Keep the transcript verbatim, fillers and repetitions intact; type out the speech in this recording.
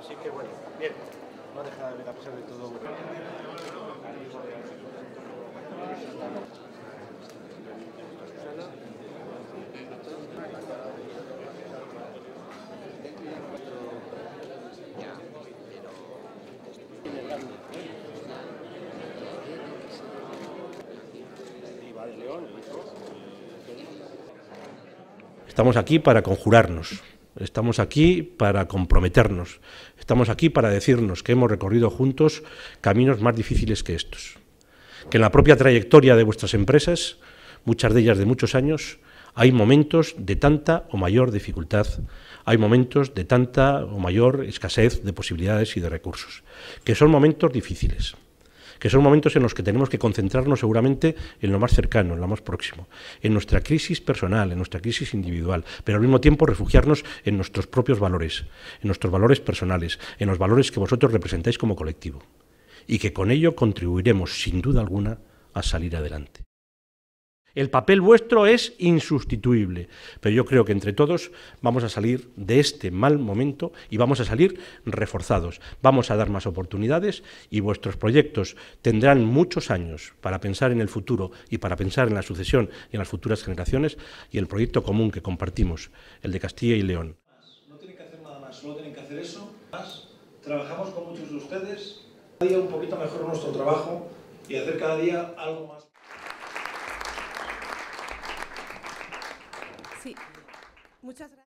Así que bueno, bien, no deja de ver a pesar de todo. Estamos aquí para conjurarnos, estamos aquí para comprometernos, estamos aquí para decirnos que hemos recorrido juntos caminos más difíciles que estos, que en la propia trayectoria de vuestras empresas, muchas de ellas de muchos años, hay momentos de tanta o mayor dificultad, hay momentos de tanta o mayor escasez de posibilidades y de recursos, que son momentos difíciles, que son momentos en los que tenemos que concentrarnos seguramente en lo más cercano, en lo más próximo, en nuestra crisis personal, en nuestra crisis individual, pero al mismo tiempo refugiarnos en nuestros propios valores, en nuestros valores personales, en los valores que vosotros representáis como colectivo, y que con ello contribuiremos, sin duda alguna, a salir adelante. El papel vuestro es insustituible, pero yo creo que entre todos vamos a salir de este mal momento y vamos a salir reforzados. Vamos a dar más oportunidades y vuestros proyectos tendrán muchos años para pensar en el futuro y para pensar en la sucesión y en las futuras generaciones, y el proyecto común que compartimos, el de Castilla y León. No tienen que hacer nada más, solo tienen que hacer eso. Trabajamos con muchos de ustedes, cada día un poquito mejor nuestro trabajo y hacer cada día algo más. Sí, muchas gracias.